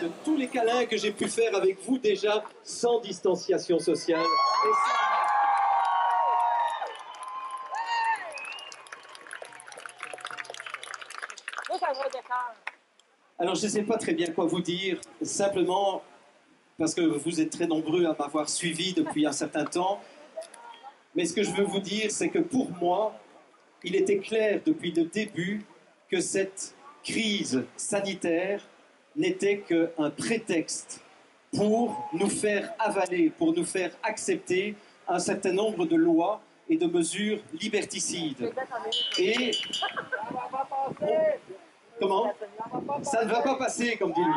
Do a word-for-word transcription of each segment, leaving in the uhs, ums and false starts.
de tous les câlins que j'ai pu faire avec vous déjà sans distanciation sociale. Et ça... Alors, je ne sais pas très bien quoi vous dire, simplement parce que vous êtes très nombreux à m'avoir suivi depuis un certain temps. Mais ce que je veux vous dire, c'est que pour moi, il était clair depuis le début que cette crise sanitaire n'était qu'un prétexte pour nous faire avaler, pour nous faire accepter un certain nombre de lois et de mesures liberticides. Et... Comment? Ça ne va pas passer, comme dit Luz.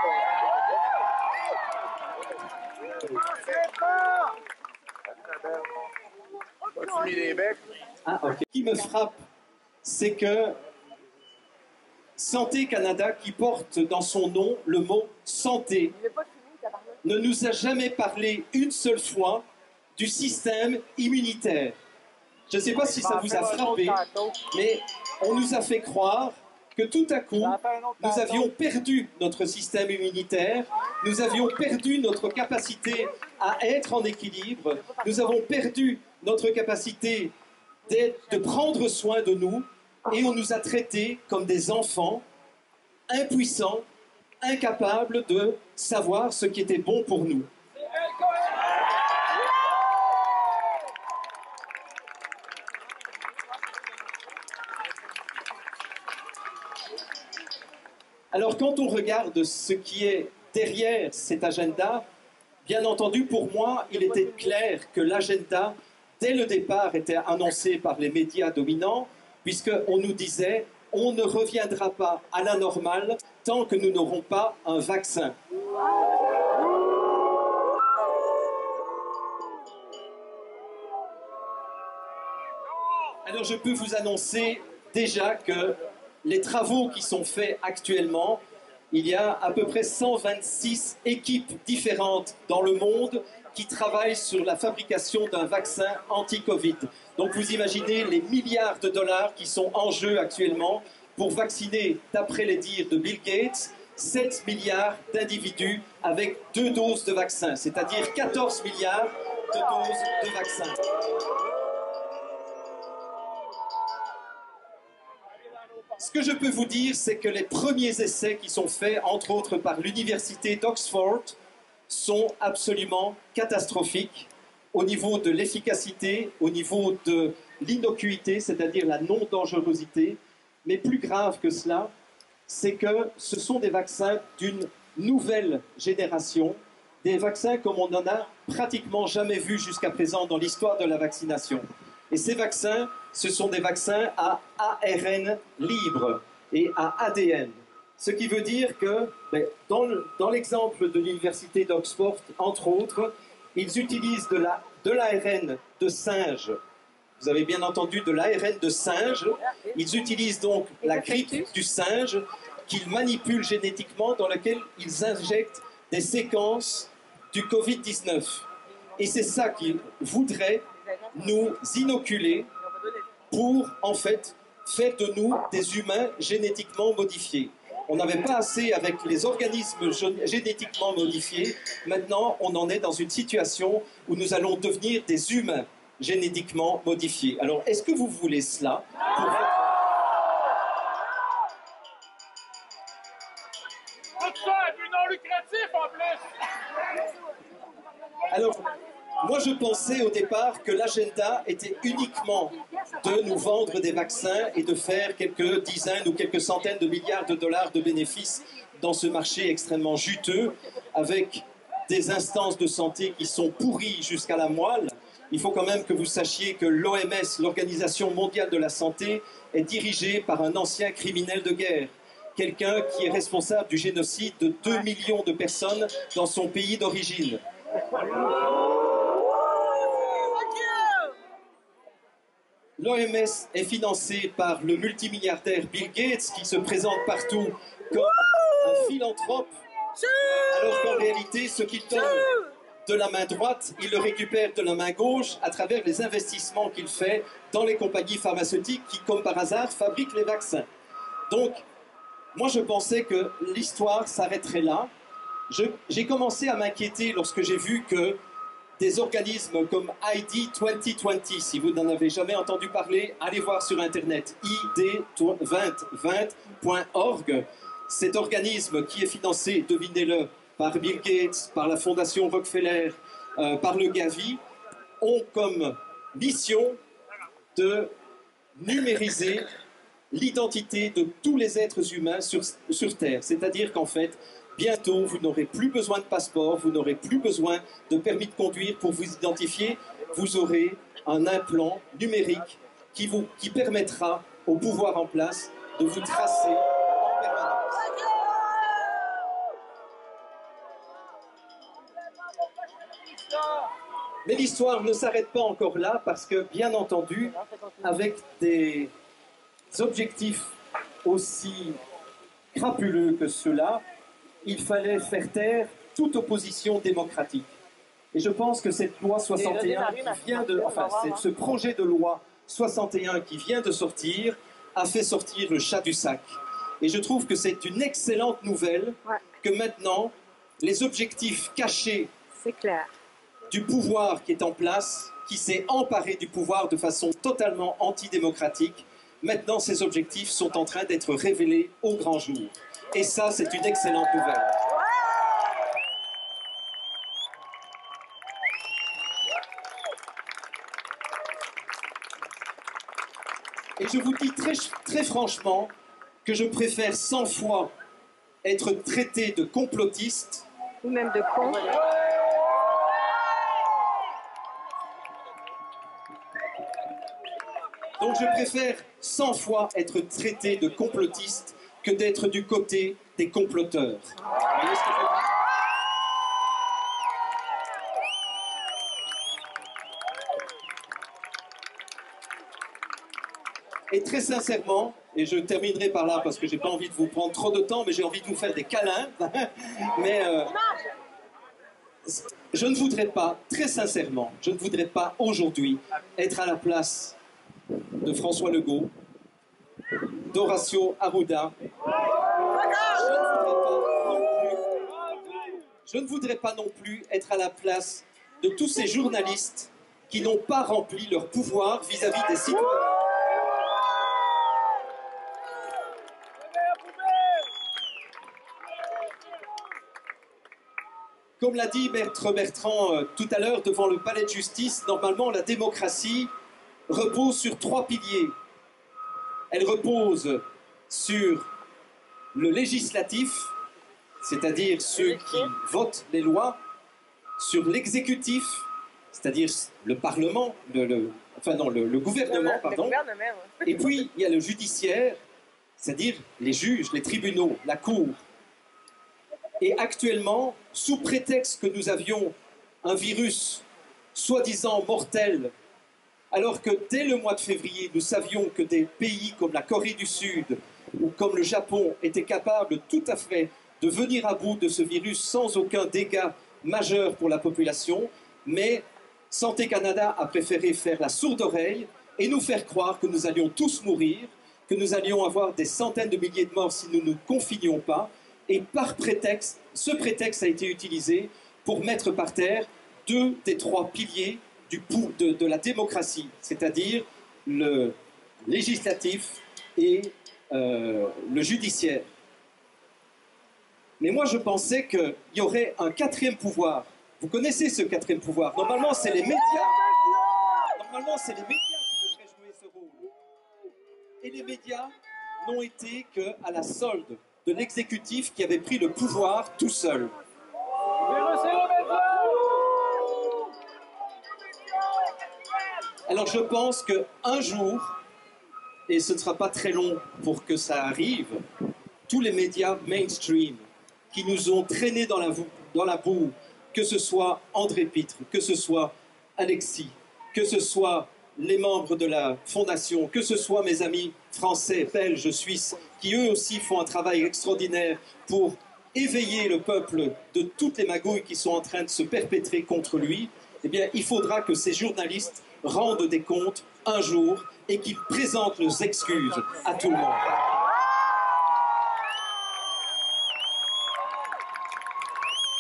Ah, ok. Ce qui me frappe, c'est que Santé Canada, qui porte dans son nom le mot santé, ne nous a jamais parlé une seule fois du système immunitaire. Je ne sais pas si ça vous a frappé, mais on nous a fait croire que tout à coup, nous avions perdu notre système immunitaire, nous avions perdu notre capacité à être en équilibre, nous avons perdu notre capacité de prendre soin de nous, et on nous a traités comme des enfants, impuissants, incapables de savoir ce qui était bon pour nous. Alors, quand on regarde ce qui est derrière cet agenda, bien entendu, pour moi, il était clair que l'agenda, dès le départ, était annoncé par les médias dominants, puisqu'on nous disait « on ne reviendra pas à la normale tant que nous n'aurons pas un vaccin ». Alors, je peux vous annoncer déjà que les travaux qui sont faits actuellement, il y a à peu près cent vingt-six équipes différentes dans le monde qui travaillent sur la fabrication d'un vaccin anti-Covid. Donc vous imaginez les milliards de dollars qui sont en jeu actuellement pour vacciner, d'après les dires de Bill Gates, sept milliards d'individus avec deux doses de vaccin, c'est-à-dire quatorze milliards de doses de vaccin. Ce que je peux vous dire, c'est que les premiers essais qui sont faits, entre autres par l'université d'Oxford, sont absolument catastrophiques au niveau de l'efficacité, au niveau de l'innocuité, c'est-à-dire la non-dangerosité. Mais plus grave que cela, c'est que ce sont des vaccins d'une nouvelle génération, des vaccins comme on n'en a pratiquement jamais vu jusqu'à présent dans l'histoire de la vaccination. Et ces vaccins, ce sont des vaccins à A R N libre et à A D N. Ce qui veut dire que, ben, dans l'exemple de l'université d'Oxford, entre autres, ils utilisent de la, de l'A R N de singe. Vous avez bien entendu de l'A R N de singe. Ils utilisent donc la grippe du singe qu'ils manipulent génétiquement, dans laquelle ils injectent des séquences du Covid dix-neuf. Et c'est ça qu'ils voudraient nous inoculer pour, en fait, faire de nous des humains génétiquement modifiés. On n'avait pas assez avec les organismes génétiquement modifiés. Maintenant, on en est dans une situation où nous allons devenir des humains génétiquement modifiés. Alors, est-ce que vous voulez cela pour votre... Tout ça à but non lucratif, en plus! Alors, moi, je pensais au départ que l'agenda était uniquement de nous vendre des vaccins et de faire quelques dizaines ou quelques centaines de milliards de dollars de bénéfices dans ce marché extrêmement juteux, avec des instances de santé qui sont pourries jusqu'à la moelle. Il faut quand même que vous sachiez que l'O M S, l'Organisation mondiale de la santé, est dirigée par un ancien criminel de guerre, quelqu'un qui est responsable du génocide de deux millions de personnes dans son pays d'origine. L'O M S est financé par le multimilliardaire Bill Gates, qui se présente partout comme un philanthrope, alors qu'en réalité, ce qu'il donne de la main droite, il le récupère de la main gauche à travers les investissements qu'il fait dans les compagnies pharmaceutiques qui, comme par hasard, fabriquent les vaccins. Donc, moi je pensais que l'histoire s'arrêterait là, j'ai commencé à m'inquiéter lorsque j'ai vu que des organismes comme I D vingt vingt, si vous n'en avez jamais entendu parler, allez voir sur Internet, I D vingt vingt point org. Cet organisme qui est financé, devinez-le, par Bill Gates, par la Fondation Rockefeller, euh, par le Gavi, ont comme mission de numériser l'identité de tous les êtres humains sur, sur Terre. C'est-à-dire qu'en fait, bientôt, vous n'aurez plus besoin de passeport, vous n'aurez plus besoin de permis de conduire pour vous identifier. Vous aurez un implant numérique qui, vous, qui permettra au pouvoir en place de vous tracer en permanence. Mais l'histoire ne s'arrête pas encore là parce que, bien entendu, avec des objectifs aussi crapuleux que ceux-là, il fallait faire taire toute opposition démocratique. Et je pense que cette loi soixante et un qui vient de, enfin, ce projet de loi soixante et un qui vient de sortir a fait sortir le chat du sac. Et je trouve que c'est une excellente nouvelle que maintenant les objectifs cachés du pouvoir qui est en place, qui s'est emparé du pouvoir de façon totalement antidémocratique, maintenant ces objectifs sont en train d'être révélés au grand jour. Et ça, c'est une excellente nouvelle. Et je vous dis très, très franchement que je préfère cent fois être traité de complotiste ou même de con. Donc je préfère cent fois être traité de complotiste que d'être du côté des comploteurs. Vous voyez ce que je veux dire ? Et très sincèrement, et je terminerai par là parce que j'ai pas envie de vous prendre trop de temps, mais j'ai envie de vous faire des câlins. mais euh, je ne voudrais pas, très sincèrement, je ne voudrais pas aujourd'hui être à la place de François Legault, d'Horacio Arruda. Je ne voudrais pas non plus, je ne voudrais pas non plus être à la place de tous ces journalistes qui n'ont pas rempli leur pouvoir vis-à-vis des citoyens. Comme l'a dit Maître Bertrand euh, tout à l'heure devant le palais de justice, normalement la démocratie repose sur trois piliers. Elle repose sur le législatif, c'est-à-dire ceux qui votent les lois, sur l'exécutif, c'est-à-dire le Parlement, le, le, enfin non, le, le gouvernement, pardon, et puis il y a le judiciaire, c'est-à-dire les juges, les tribunaux, la cour. Et actuellement, sous prétexte que nous avions un virus soi-disant mortel, alors que dès le mois de février, nous savions que des pays comme la Corée du Sud ou comme le Japon étaient capables tout à fait de venir à bout de ce virus sans aucun dégât majeur pour la population, mais Santé Canada a préféré faire la sourde oreille et nous faire croire que nous allions tous mourir, que nous allions avoir des centaines de milliers de morts si nous ne nous confinions pas. Et par prétexte, ce prétexte a été utilisé pour mettre par terre deux des trois piliers du, de, de la démocratie, c'est-à-dire le législatif et euh, le judiciaire. Mais moi, je pensais qu'il y aurait un quatrième pouvoir. Vous connaissez ce quatrième pouvoir. Normalement, c'est les médias. Normalement, c'est les médias qui devraient jouer ce rôle. Et les médias n'ont été qu'à la solde de l'exécutif qui avait pris le pouvoir tout seul. Alors je pense qu'un jour, et ce ne sera pas très long pour que ça arrive, tous les médias mainstream qui nous ont traînés dans la, dans la boue, que ce soit André Pitre, que ce soit Alexis, que ce soit les membres de la Fondation, que ce soit mes amis français, belges, suisses, qui eux aussi font un travail extraordinaire pour éveiller le peuple de toutes les magouilles qui sont en train de se perpétrer contre lui, eh bien, il faudra que ces journalistes rendent des comptes un jour et qu'ils présentent leurs excuses à tout le monde.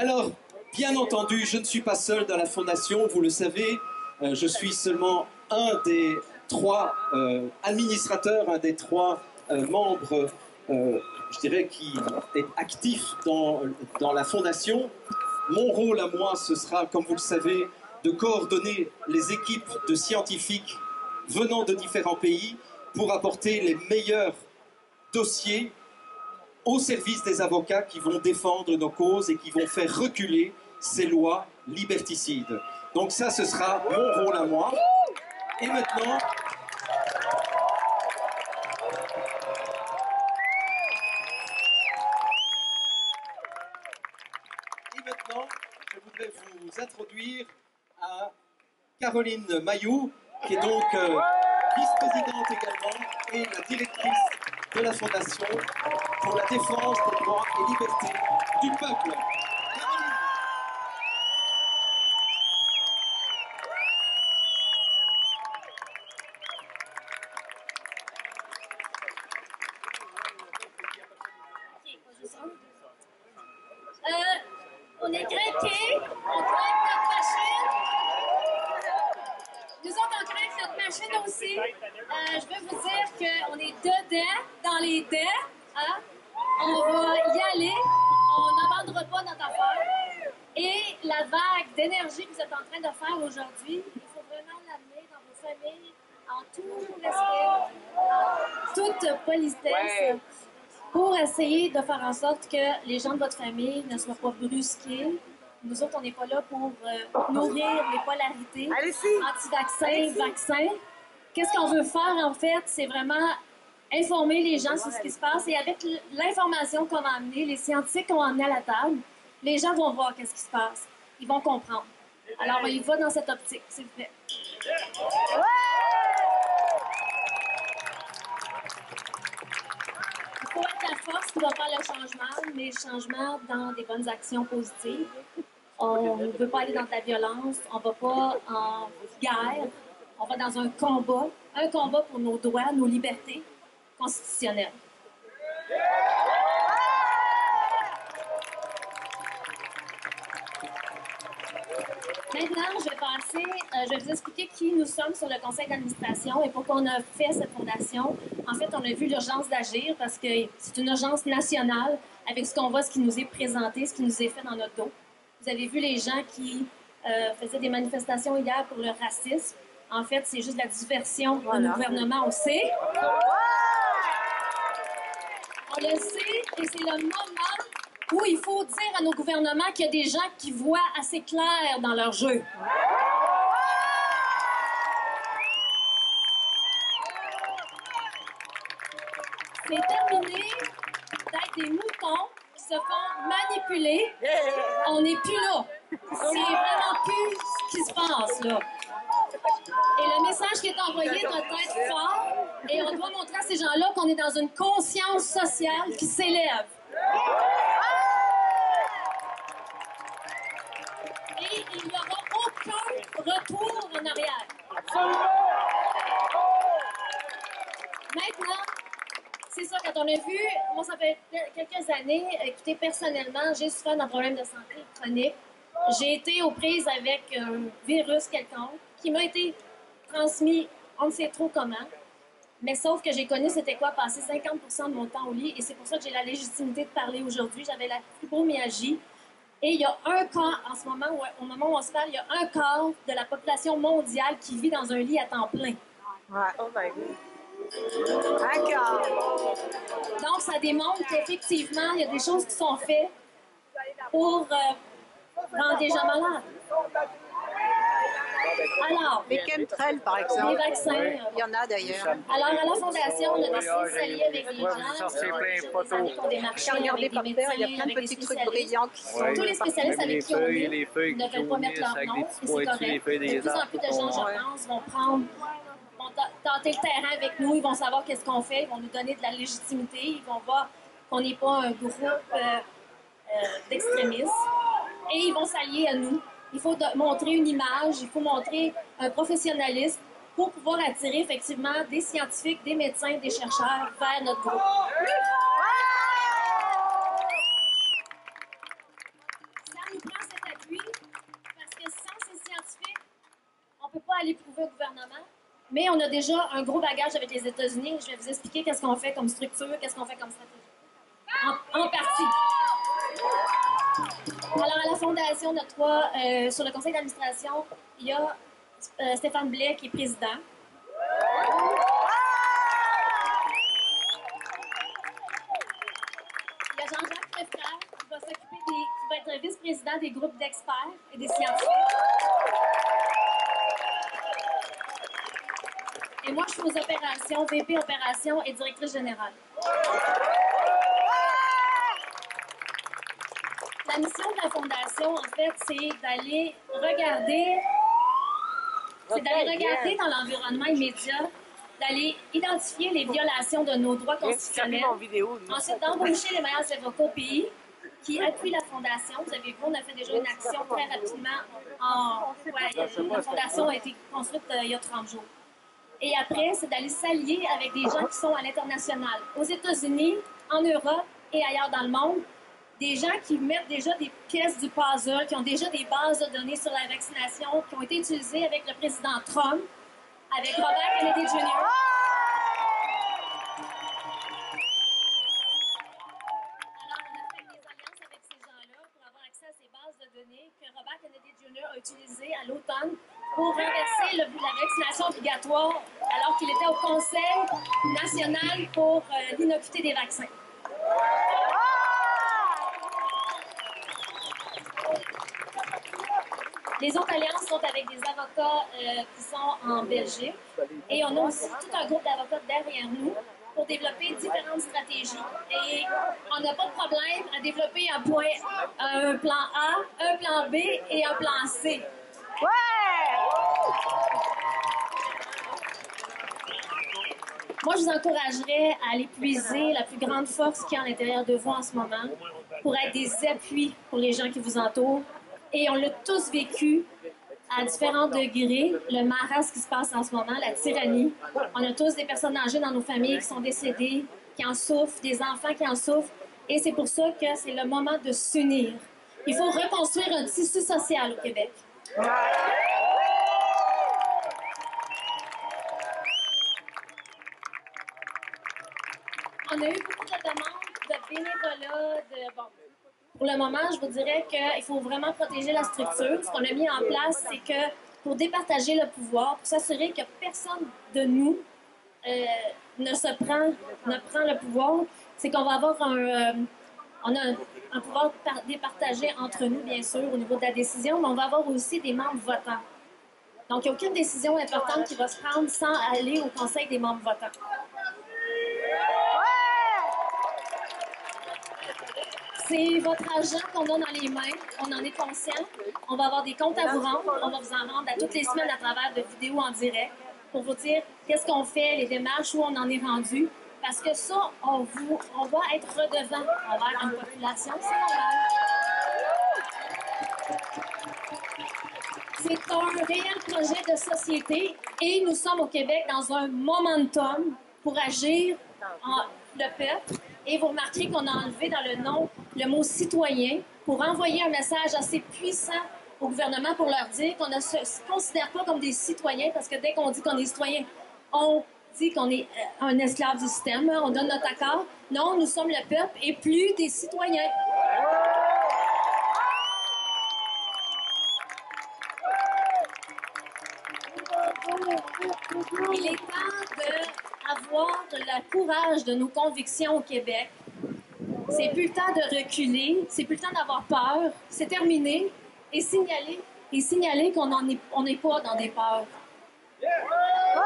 Alors, bien entendu, je ne suis pas seul dans la Fondation, vous le savez. Euh, je suis seulement un des trois euh, administrateurs, un des trois euh, membres, euh, je dirais, qui est actif dans, dans la Fondation. Mon rôle à moi, ce sera, comme vous le savez, de coordonner les équipes de scientifiques venant de différents pays pour apporter les meilleurs dossiers au service des avocats qui vont défendre nos causes et qui vont faire reculer ces lois liberticides. Donc ça, ce sera mon rôle à moi. Et maintenant... Et maintenant, je voudrais vous introduire à Caroline Mailloux, qui est donc euh, vice-présidente également et la directrice de la Fondation pour la défense des droits et libertés du peuple. Caroline. Euh, on est craqués, on craque notre machine. Nous autres, on craque notre machine aussi. Euh, je veux vous dire qu'on est dedans, dans les dents. Hein? On va y aller. On n'abandonnera pas notre affaire. Et la vague d'énergie que vous êtes en train de faire aujourd'hui, il faut vraiment l'amener dans vos familles, en tout respect, en toute politesse, pour essayer de faire en sorte que les gens de votre famille ne soient pas brusqués. Nous autres, on n'est pas là pour euh, nourrir les polarités anti-vaccins, vaccins. Qu'est-ce qu'on veut faire, en fait? C'est vraiment informer les gens sur ce qui se passe. Et avec l'information qu'on va amener, les scientifiques qu'on va amener à la table, les gens vont voir qu'est-ce qui se passe. Ils vont comprendre. Alors, on y va dans cette optique, s'il vous plaît. Il faut être la force qui va faire le changement, mais le changement dans des bonnes actions positives. On ne veut pas aller dans de la violence, on ne va pas en guerre, on va dans un combat, un combat pour nos droits, nos libertés constitutionnelles. Maintenant, je vais passer, euh, je vais vous expliquer qui nous sommes sur le conseil d'administration et pourquoi on a fait cette fondation. En fait, on a vu l'urgence d'agir parce que c'est une urgence nationale avec ce qu'on voit, ce qui nous est présenté, ce qui nous est fait dans notre dos. Vous avez vu les gens qui euh, faisaient des manifestations hier pour le racisme. En fait, c'est juste la diversion de nos gouvernements, on sait. On le sait et c'est le moment où il faut dire à nos gouvernements qu'il y a des gens qui voient assez clair dans leur jeu. C'est terminé d'être des moutons qui se font manipuler. On n'est plus là. C'est vraiment plus ce qui se passe, là. Et le message qui est envoyé doit être fort et on doit montrer à ces gens-là qu'on est dans une conscience sociale qui s'élève. Et il n'y aura aucun retour en arrière. Maintenant, c'est ça, quand on a vu, moi, ça fait quelques années, écoutez, personnellement, j'ai souffert d'un problème de santé chronique. J'ai été aux prises avec un virus quelconque qui m'a été transmis, on ne sait trop comment. Mais sauf que j'ai connu c'était quoi passer cinquante pour cent de mon temps au lit et c'est pour ça que j'ai la légitimité de parler aujourd'hui. J'avais la fibromyalgie et il y a un quart, en ce moment, au moment où on se parle, il y a un quart de la population mondiale qui vit dans un lit à temps plein. Ouais. Oh my God. D'accord. Donc, ça démontre qu'effectivement, il y a des choses qui sont faites pour euh, rendre les gens malades. Alors, les chemtrails, par exemple. Les vaccins. Oui. Il y en a d'ailleurs. Alors, à la Fondation, on a décidé de s'allier avec les gens. On démarchait avec des médecins, il y a plein de petits trucs brillants qui sont... Tous les spécialistes avec qui on est ne veulent pas mettre leur nom, et c'est correct. De plus en plus de gens, je pense, vont prendre, vont tenter le terrain avec nous, ils vont savoir qu'est-ce qu'on fait, ils vont nous donner de la légitimité, ils vont voir qu'on n'est pas un groupe euh, euh, d'extrémistes, et ils vont s'allier à nous. Il faut montrer une image, il faut montrer un professionnalisme pour pouvoir attirer effectivement des scientifiques, des médecins, des chercheurs vers notre groupe. Ça nous Mais on a déjà un gros bagage avec les États-Unis. Je vais vous expliquer qu'est-ce qu'on fait comme structure, qu'est-ce qu'on fait comme stratégie. En, en partie. Alors, à la Fondation, on a trois... Euh, sur le conseil d'administration, il y a euh, Stéphane Blais, qui est président. Il y a Jean-Jacques Préfrère, qui va s'occuper des... qui va être vice-président des groupes d'experts et des scientifiques. Et moi, je suis aux opérations, V P opérations et directrice générale. La mission de la Fondation, en fait, c'est d'aller regarder, c'est d'aller regarder dans l'environnement immédiat, d'aller identifier les violations de nos droits constitutionnels, ensuite d'embaucher les meilleurs avocats au pays qui appuient la Fondation. Vous avez vu, on a fait déjà une action très rapidement. En, ouais, la Fondation a été construite euh, il y a trente jours. Et après, c'est d'aller s'allier avec des gens qui sont à l'international, aux États-Unis, en Europe et ailleurs dans le monde. Des gens qui mettent déjà des pièces du puzzle, qui ont déjà des bases de données sur la vaccination, qui ont été utilisées avec le président Trump, avec Robert Kennedy junior Alors, on a fait des alliances avec ces gens-là pour avoir accès à ces bases de données que Robert Kennedy junior a utilisées à l'automne pour renverser le, la vaccination obligatoire alors qu'il était au Conseil national pour euh, l'innocuité des vaccins. Les autres alliances sont avec des avocats euh, qui sont en Belgique. Et on a aussi tout un groupe d'avocats derrière nous pour développer différentes stratégies. Et on n'a pas de problème à développer un, point, un plan A, un plan B et un plan C. Ouais! Moi, je vous encouragerais à aller puiser la plus grande force qu'il y a à l'intérieur de vous en ce moment pour être des appuis pour les gens qui vous entourent. Et on l'a tous vécu à différents degrés, le marasme qui se passe en ce moment, la tyrannie. On a tous des personnes âgées dans nos familles qui sont décédées, qui en souffrent, des enfants qui en souffrent. Et c'est pour ça que c'est le moment de s'unir. Il faut reconstruire un tissu social au Québec. On a eu beaucoup de demandes de bénévolat, de... Bon, pour le moment, je vous dirais qu'il faut vraiment protéger la structure. Ce qu'on a mis en place, c'est que pour départager le pouvoir, pour s'assurer que personne de nous euh, ne se prend, ne prend le pouvoir, c'est qu'on va avoir un, euh, on a un, un pouvoir départagé entre nous, bien sûr, au niveau de la décision, mais on va avoir aussi des membres votants. Donc, il n'y a aucune décision importante qui va se prendre sans aller au conseil des membres votants. C'est votre argent qu'on a dans les mains, on en est conscient. On va avoir des comptes à vous rendre, on va vous en rendre à toutes les semaines à travers de vidéos en direct pour vous dire qu'est-ce qu'on fait, les démarches, où on en est rendu. Parce que ça, on, vous, on va être redevant envers une population, c'est normal. C'est un réel projet de société et nous sommes au Québec dans un momentum pour agir en le peuple. Et vous remarquerez qu'on a enlevé dans le nom le mot « citoyen » pour envoyer un message assez puissant au gouvernement pour leur dire qu'on ne se considère pas comme des citoyens parce que dès qu'on dit qu'on est citoyen, on dit qu'on est un esclave du système, on donne notre accord. Non, nous sommes le peuple et plus des citoyens. Il est temps d'avoir le courage de nos convictions au Québec. C'est plus le temps de reculer, c'est plus le temps d'avoir peur. C'est terminé et signaler, et signaler qu'on n'en est, on n'est pas dans des peurs. Pour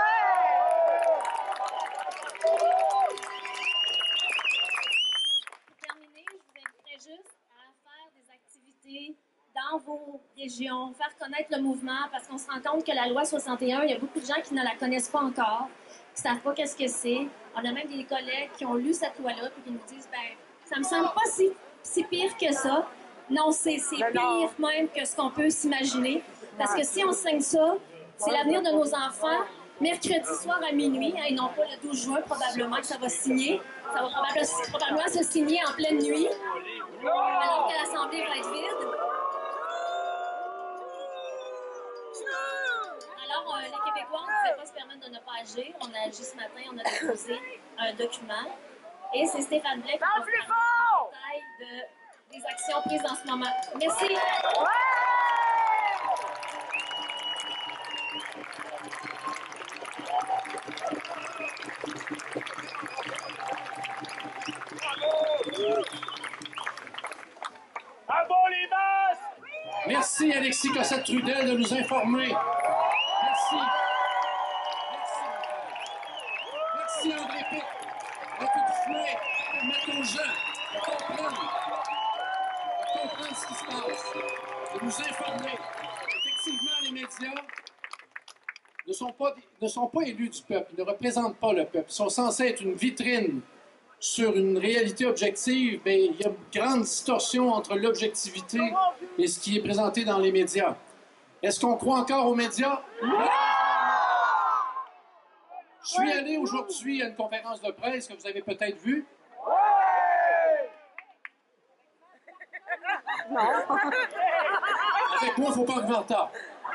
terminer, je vous inviterai juste à faire des activités dans vos régions, faire connaître le mouvement, parce qu'on se rend compte que la loi soixante et un, il y a beaucoup de gens qui ne la connaissent pas encore, qui ne savent pas qu'est-ce que c'est. On a même des collègues qui ont lu cette loi-là et qui nous disent, ben, ça me semble pas si, si pire que ça. Non, c'est pire même que ce qu'on peut s'imaginer. Parce que si on signe ça, c'est l'avenir de nos enfants. Mercredi soir à minuit, hein, et non pas le douze juin, probablement que ça va signer. Ça va probablement, probablement se signer en pleine nuit, alors que l'Assemblée va être vide. Alors, euh, les Québécois, on ne pouvait pas se permettre de ne pas agir. On a agi ce matin, on a déposé un document. Et c'est Stéphane Blais qui va vous parler des détails de, des actions prises en ce moment. Merci. Ouais! À bon les masques! Merci Alexis Cossette-Trudel de nous informer. Merci. Merci. Merci André Pic. Un coup de fouet pour mettre aux gens à comprendre, à comprendre ce qui se passe, de nous informer. Effectivement, les médias ne sont pas, ne sont pas élus du peuple, ils ne représentent pas le peuple. Ils sont censés être une vitrine sur une réalité objective, mais il y a une grande distorsion entre l'objectivité et ce qui est présenté dans les médias. Est-ce qu'on croit encore aux médias? Non! Je suis allé aujourd'hui à une conférence de presse que vous avez peut-être vue. Non. Avec moi, il ne faut pas arriver en retard.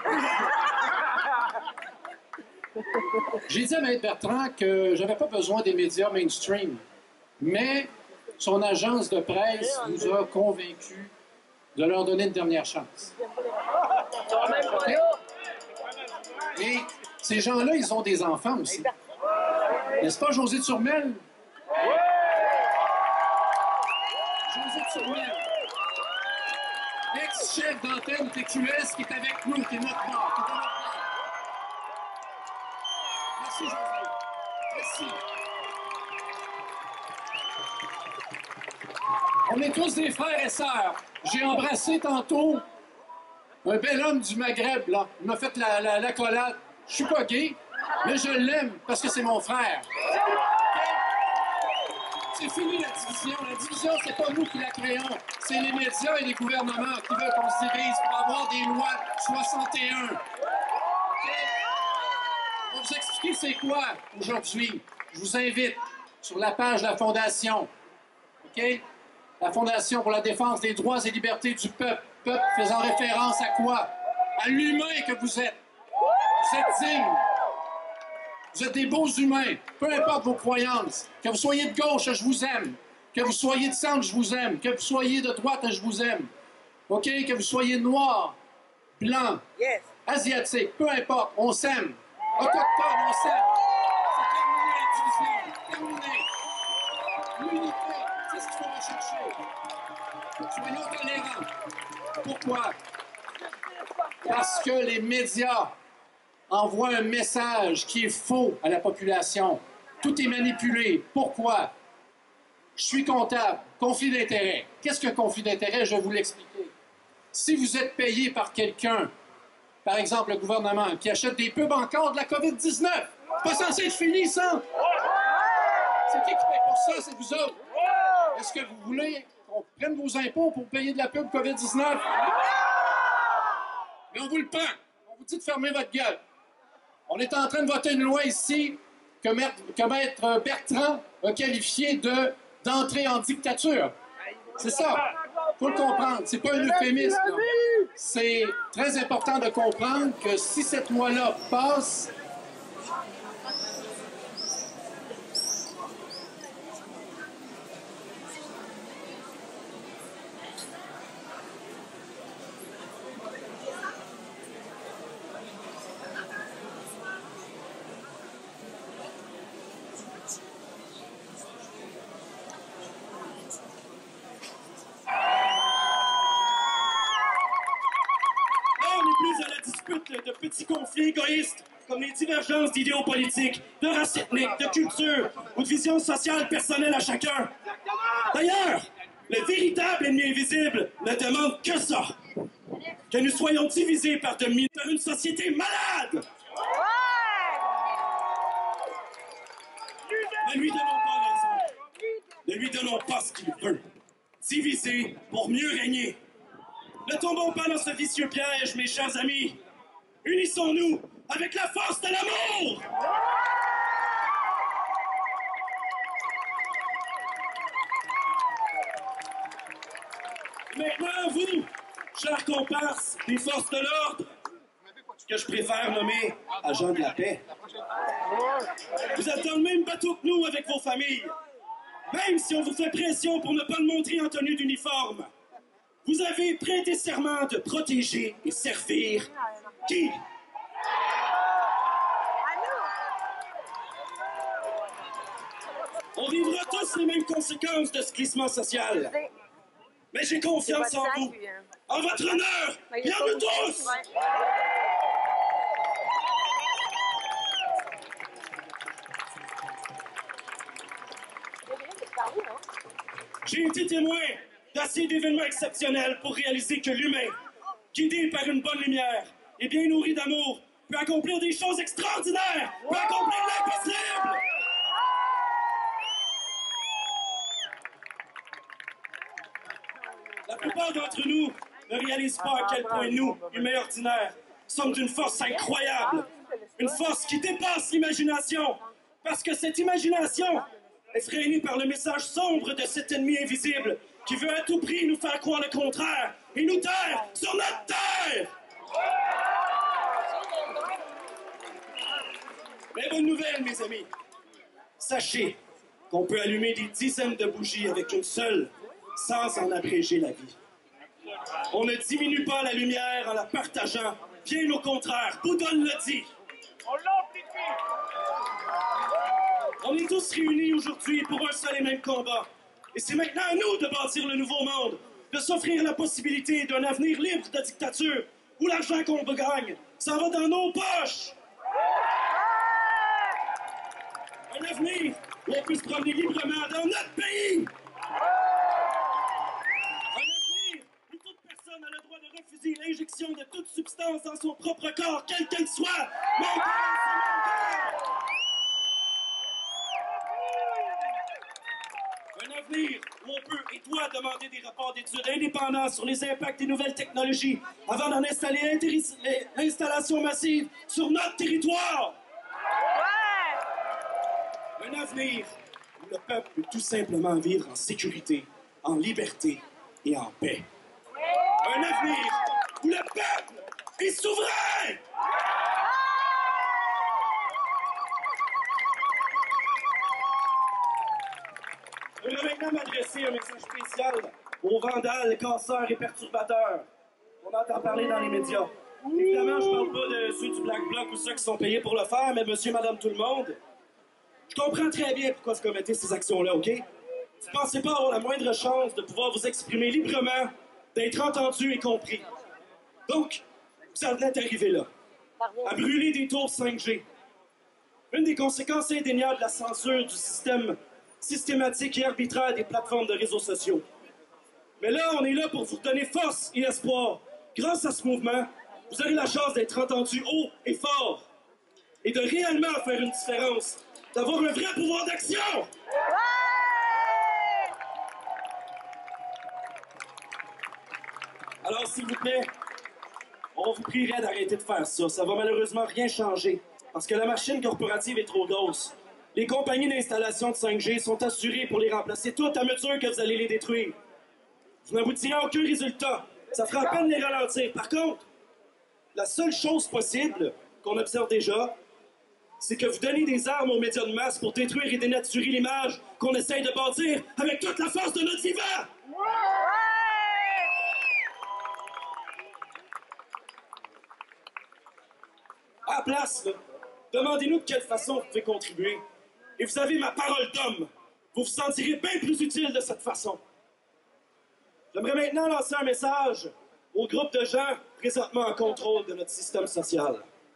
J'ai dit à Maître Bertrand que je n'avais pas besoin des médias mainstream, mais son agence de presse nous a convaincus de leur donner une dernière chance. Okay? Et ces gens-là, ils ont des enfants aussi. N'est-ce pas, José Turmel? José Turmel, ex-chef d'antenne T Q S qui est avec nous, qui est notre part, qui est à notre part. Merci, José. Merci. On est tous des frères et sœurs. J'ai embrassé tantôt un bel homme du Maghreb, là. Il m'a fait la, la, la collade. Je suis pas gay, mais je l'aime parce que c'est mon frère. C'est fini la division. La division, c'est pas nous qui la créons. C'est les médias et les gouvernements qui veulent qu'on se divise pour avoir des lois soixante et un. Okay? On va vous expliquer c'est quoi aujourd'hui. Je vous invite sur la page de la Fondation. OK? La Fondation pour la défense des droits et libertés du peuple. Peuple faisant référence à quoi? À l'humain que vous êtes. Vous êtes digne. Vous êtes des beaux humains. Peu importe vos croyances. Que vous soyez de gauche, je vous aime. Que vous soyez de centre, je vous aime. Que vous soyez de droite, je vous aime. OK? Que vous soyez noir, blanc, yes. Asiatique, peu importe, on s'aime. Autochtone, on s'aime. C'est terminé la division. Terminé. L'unité, c'est ce qu'il faut rechercher. Soyons tolérants. Pourquoi? Parce que les médias envoient un message qui est faux à la population. Tout est manipulé. Pourquoi? Je suis comptable. Conflit d'intérêt. Qu'est-ce qu'un conflit d'intérêt? Je vais vous l'expliquer. Si vous êtes payé par quelqu'un, par exemple le gouvernement, qui achète des pubs encore de la COVID dix-neuf, pas censé être fini, ça! C'est qui qui paye pour ça? C'est vous autres. Est-ce que vous voulez qu'on prenne vos impôts pour payer de la pub COVID dix-neuf? Mais on vous le prend. On vous dit de fermer votre gueule. On est en train de voter une loi ici que Maître Bertrand a qualifiée de d'entrée en dictature. C'est ça. Il faut le comprendre. C'est pas un euphémisme. C'est très important de comprendre que si cette loi-là passe, de petits conflits égoïstes, comme les divergences d'idéaux politiques, de race ethnique, de culture ou de vision sociale personnelle à chacun. D'ailleurs, le véritable ennemi invisible ne demande que ça. Que nous soyons divisés par, de, par une société malade. Ne lui donnons pas raison. Ne lui donnons pas ce qu'il veut. Diviser pour mieux régner. Ne tombons pas dans ce vicieux piège, mes chers amis. Unissons-nous avec la force de l'amour! Maintenant, vous, chers comparses des forces de l'ordre, que je préfère nommer agents de la paix. Vous êtes dans le même bateau que nous avec vos familles. Même si on vous fait pression pour ne pas le montrer en tenue d'uniforme. Vous avez prêté serment de protéger et servir qui? On vivra tous les mêmes conséquences de ce glissement social. Mais j'ai confiance en vous. En votre honneur. Bienvenue tous! J'ai été témoin d'assez d'événements exceptionnels pour réaliser que l'humain, guidé par une bonne lumière et bien nourri d'amour, peut accomplir des choses extraordinaires, peut accomplir l'impossible! La plupart d'entre nous ne réalisent pas à quel point nous, humains ordinaires, sommes d'une force incroyable. Une force qui dépasse l'imagination. Parce que cette imagination est freinée par le message sombre de cet ennemi invisible qui veut à tout prix nous faire croire le contraire et nous taire sur notre terre. Mais bonne nouvelle, mes amis. Sachez qu'on peut allumer des dizaines de bougies avec une seule, sans en abréger la vie. On ne diminue pas la lumière en la partageant, bien au contraire, Bouddon l'a dit. On l'amplifie! On est tous réunis aujourd'hui pour un seul et même combat. Et c'est maintenant à nous de bâtir le nouveau monde, de s'offrir la possibilité d'un avenir libre de dictature, où l'argent qu'on gagne s'en va dans nos poches. Un avenir où on peut se promener librement dans notre pays. Un avenir où toute personne a le droit de refuser l'injection de toute substance dans son propre corps, quelle qu'elle soit. Mon corps, c'est mon corps. Un avenir où on peut et doit demander des rapports d'études indépendants sur les impacts des nouvelles technologies avant d'en installer l'installation massive sur notre territoire. Un avenir où le peuple peut tout simplement vivre en sécurité, en liberté et en paix. Un avenir où le peuple est souverain! Je voudrais maintenant m'adresser un message spécial aux vandales, casseurs et perturbateurs. On entend parler dans les médias. Évidemment, je parle pas de ceux du Black Bloc ou ceux qui sont payés pour le faire, mais monsieur, madame, tout le monde. Je comprends très bien pourquoi vous commettez ces actions-là, OK? Vous pensez pas avoir la moindre chance de pouvoir vous exprimer librement, d'être entendu et compris. Donc, vous en êtes arrivé là, à brûler des tours cinq G. Une des conséquences indéniables de la censure du système systématique et arbitraire des plateformes de réseaux sociaux. Mais là, on est là pour vous donner force et espoir. Grâce à ce mouvement, vous aurez la chance d'être entendu haut et fort et de réellement faire une différence, d'avoir un vrai pouvoir d'action. Alors, s'il vous plaît, on vous prierait d'arrêter de faire ça. Ça va malheureusement rien changer parce que la machine corporative est trop grosse. Les compagnies d'installation de cinq G sont assurées pour les remplacer toutes à mesure que vous allez les détruire. Vous n'aboutirez à aucun résultat. Ça fera à peine les ralentir. Par contre, la seule chose possible qu'on observe déjà, c'est que vous donnez des armes aux médias de masse pour détruire et dénaturer l'image qu'on essaye de bâtir avec toute la force de notre vivant. À la place, là, demandez-nous de quelle façon vous pouvez contribuer. Et vous avez ma parole d'homme. Vous vous sentirez bien plus utile de cette façon. J'aimerais maintenant lancer un message au groupe de gens présentement en contrôle de notre système social.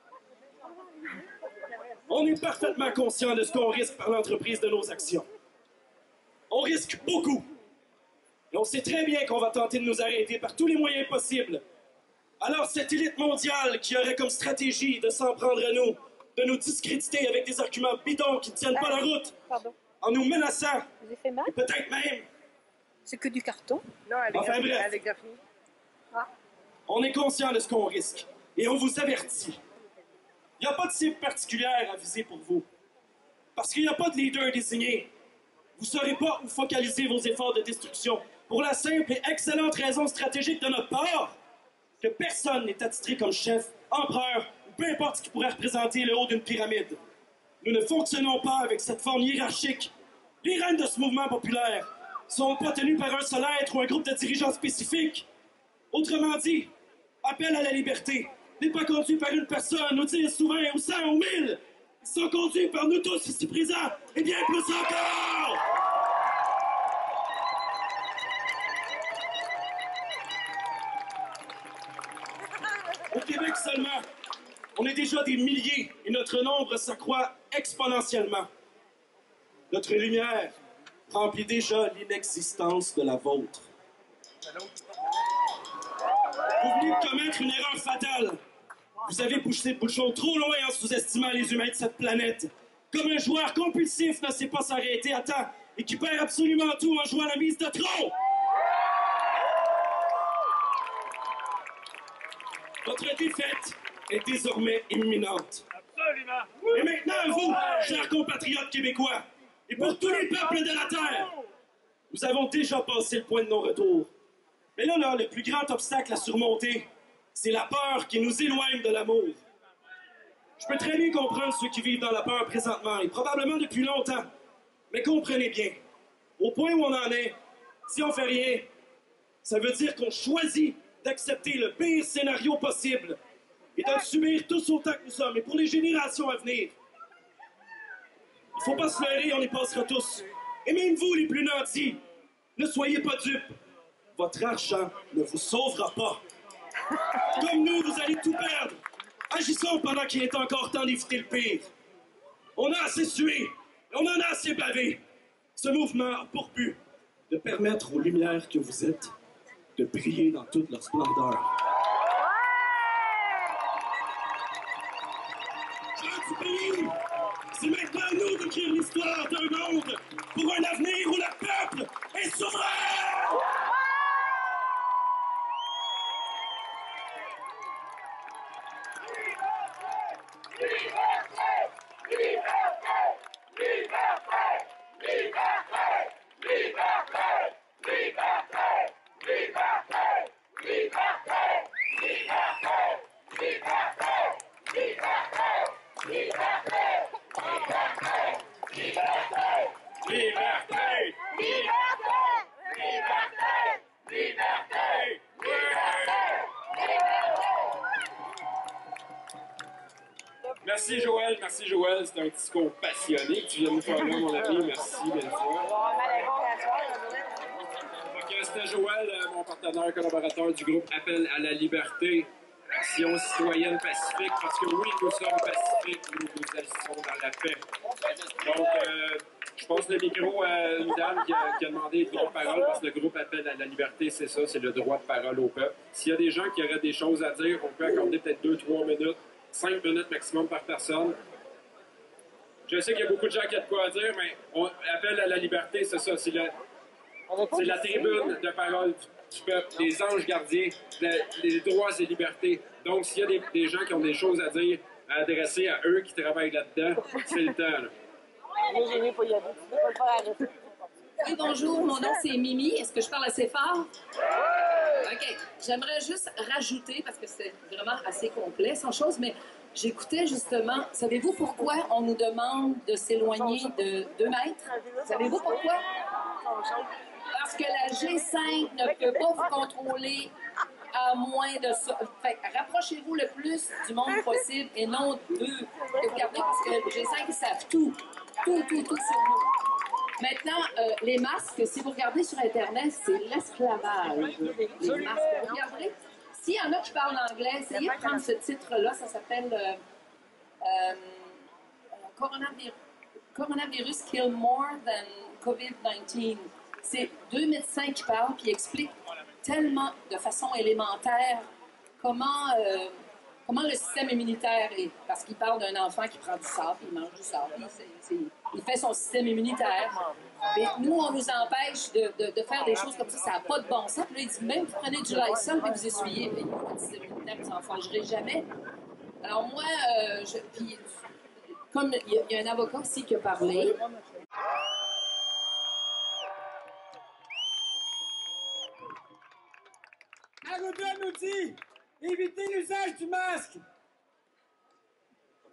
On est parfaitement conscient de ce qu'on risque par l'entreprise de nos actions. On risque beaucoup. Et on sait très bien qu'on va tenter de nous arrêter par tous les moyens possibles. Alors cette élite mondiale qui aurait comme stratégie de s'en prendre à nous, de nous discréditer avec des arguments bidons qui ne tiennent pas la route, Pardon. en nous menaçant, Vous avez fait mal? et peut-être même... C'est que du carton? Non, elle est Enfin graphie, bref. elle est graphie. On est conscient de ce qu'on risque. Et on vous avertit. Il n'y a pas de cible particulière à viser pour vous. Parce qu'il n'y a pas de leader désigné. Vous ne saurez pas où focaliser vos efforts de destruction. Pour la simple et excellente raison stratégique de notre part, que personne n'est attitré comme chef, empereur ou peu importe ce qui pourrait représenter le haut d'une pyramide. Nous ne fonctionnons pas avec cette forme hiérarchique. Les rênes de ce mouvement populaire sont pas tenus par un seul être ou un groupe de dirigeants spécifiques. Autrement dit, appel à la liberté n'est pas conduit par une personne, ou dix, ou vingt, ou cent, ou mille. Ils sont conduits par nous tous ici présents, et bien plus encore! Au Québec seulement, on est déjà des milliers et notre nombre s'accroît exponentiellement. Notre lumière remplit déjà l'inexistence de la vôtre. Vous venez de commettre une erreur fatale. Vous avez poussé le bouchon trop loin en sous-estimant les humains de cette planète. Comme un joueur compulsif ne sait pas s'arrêter à temps et qui perd absolument tout en jouant à la mise de trop. Votre défaite est désormais imminente. Absolument. Et maintenant, vous, chers compatriotes québécois, et pour tous les peuples de la Terre, nous avons déjà passé le point de non-retour. Mais là, là, le plus grand obstacle à surmonter, c'est la peur qui nous éloigne de l'amour. Je peux très bien comprendre ceux qui vivent dans la peur présentement, et probablement depuis longtemps. Mais comprenez bien, au point où on en est, si on fait rien, ça veut dire qu'on choisit d'accepter le pire scénario possible et de le subir tous autant que nous sommes, et pour les générations à venir. Il faut pas se leurrer, on y passera tous. Et même vous, les plus nantis, ne soyez pas dupes. Votre argent ne vous sauvera pas. Comme nous, vous allez tout perdre. Agissons pendant qu'il est encore temps d'éviter le pire. On a assez sué, on en a assez bavé. Ce mouvement a pour but de permettre aux lumières que vous êtes de briller dans toute leur splendeur. Gens du pays, c'est maintenant à nous d'écrire l'histoire d'un monde pour un avenir où le peuple est souverain! Merci Joël, merci Joël, c'est un discours passionné que tu viens de nous faire là, mon ami, merci belle fois. Donc, c'était Joël, mon partenaire collaborateur du groupe Appel à la liberté, Action citoyenne pacifique, parce que oui, nous sommes pacifiques, nous nous agissons dans la paix. Donc, euh, je passe le micro à une dame qui a, qui a demandé le droit de parole, parce que le groupe Appel à la liberté, c'est ça, c'est le droit de parole au peuple. S'il y a des gens qui auraient des choses à dire, on peut accorder peut-être deux, trois minutes. Cinq minutes maximum par personne. Je sais qu'il y a beaucoup de gens qui ont de quoi à dire, mais on appelle à la liberté, c'est ça, c'est, le, c'est la tribune de parole du peuple, les anges gardiens, les droits et libertés. Donc, s'il y a des, des gens qui ont des choses à dire, à adresser à eux qui travaillent là-dedans, c'est le temps. Là. Oui, bonjour, mon nom c'est Mimi. Est-ce que je parle assez fort? OK. J'aimerais juste rajouter, parce que c'est vraiment assez complet, sans chose, mais j'écoutais justement, savez-vous pourquoi on nous demande de s'éloigner de deux mètres? Savez-vous pourquoi? Parce que la G cinq ne peut pas vous contrôler à moins de ça. Fait rapprochez-vous le plus du monde possible et non d'eux. Regardez, parce que le G cinq, ils savent tout. Tout, tout, tout sur nous. Maintenant, euh, les masques, si vous regardez sur Internet, c'est l'esclavage. Les masques, vous regarderez. S'il y en a qui parlent anglais, essayez de prendre ce titre-là. Ça s'appelle euh, euh, Coronavirus, Coronavirus Kill More Than covid dix-neuf. C'est deux médecins qui parlent qui expliquent tellement de façon élémentaire comment, euh, comment le système immunitaire est. Parce qu'il parle d'un enfant qui prend du sable, il mange du sable, il, c'est, c'est, il fait son système immunitaire. Et nous, on nous empêche de, de, de faire des choses comme ça, ça n'a pas de bon sens. Puis là, il dit, même vous prenez du Lysol et vous essuyez, mais votre système immunitaire, vous n'en forgerez jamais. Alors moi, euh, je, puis, comme il y, a, il y a un avocat ici qui a parlé, Arruda nous dit évitez l'usage du masque.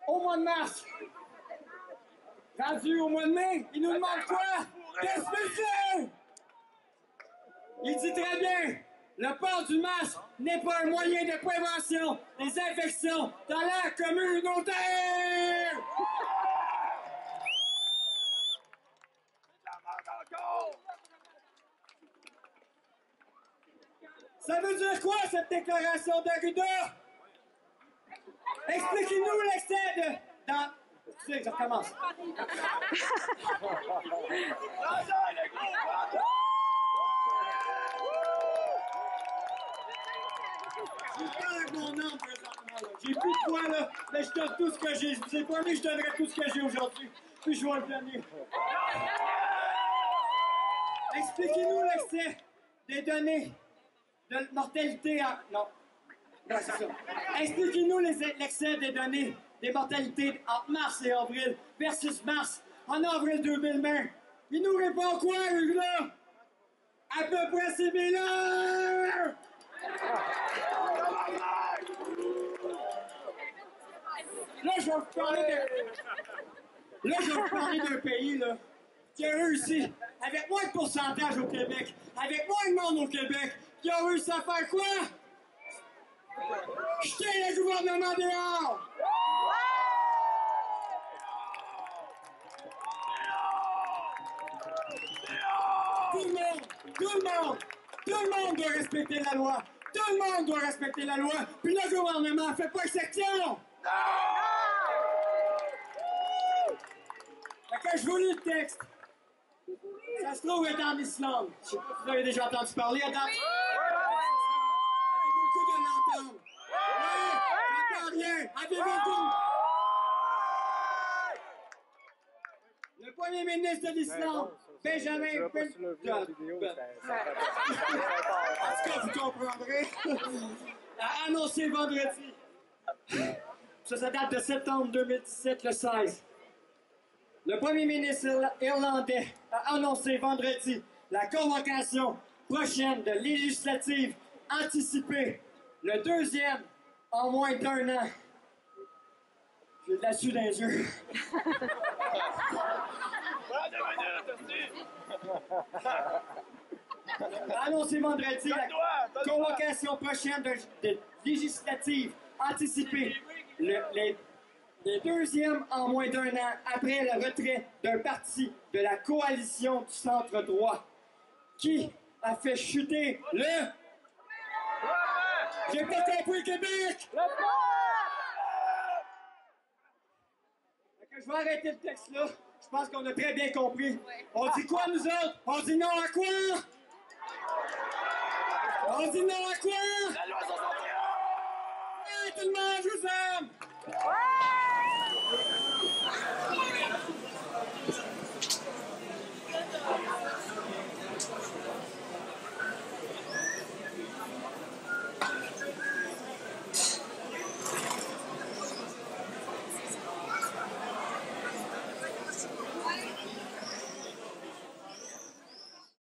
au mois de mars. Rendu au mois de mai, il nous demande quoi? D'expulser! Il dit très bien, le port du masque n'est pas un moyen de prévention des infections dans l'air communautaire! Ça veut dire quoi, cette déclaration d'Arruda? Expliquez-nous l'excès de... Dans... Excusez, je recommence. J'ai pas avec mon âme présentement, là. J'ai plus de quoi, là, mais je donne tout ce que j'ai. Je vous ai promis que je donnerais tout ce que j'ai aujourd'hui. Puis je vais le donner. Expliquez-nous l'excès des données de mortalité en... Non. Non, c'est ça. Expliquez-nous l'excès des données des mortalités entre mars et avril versus mars en avril deux mille vingt. Il nous répond quoi, lui, là? À peu près similaire! Là, je vais vous parler de... Là, je vais vous parler d'un pays, là, qui a réussi, avec moins de pourcentage au Québec, avec moins de monde au Québec, qui a réussi à faire quoi? Jeter le gouvernement dehors! Tout le monde, tout le monde, tout le monde doit respecter la loi. Tout le monde doit respecter la loi. Puis le gouvernement fait pas exception. Fait que je vous lis le texte. Ça se trouve être en Islande. Je sais pas si vous avez déjà entendu parler. Attends. Avez-vous le goût de l'entendre? Oui, j'entends rien. Avez-vous le goût? Le premier ministre de l'Islande, Benjamin Pildon. En tout cas, vous comprendrez. A annoncé vendredi. Ça, ça date de septembre deux mille dix-sept, le seize. Le premier ministre irlandais a annoncé vendredi la convocation prochaine de législatives anticipées, le deuxième en moins d'un an. J'ai de la suie dans les yeux. Annoncé vendredi la convocation prochaine de, de législatives anticipées, le, les, les deuxièmes en moins d'un an après le retrait d'un parti de la coalition du centre-droit qui a fait chuter le... J'ai pas compris Québec! Je vais arrêter le texte là. Je pense qu'on a très bien compris. On dit quoi nous autres? On dit non à quoi? On dit non à quoi? La loi soixante et un! Ouais, tout le monde, je vous aime!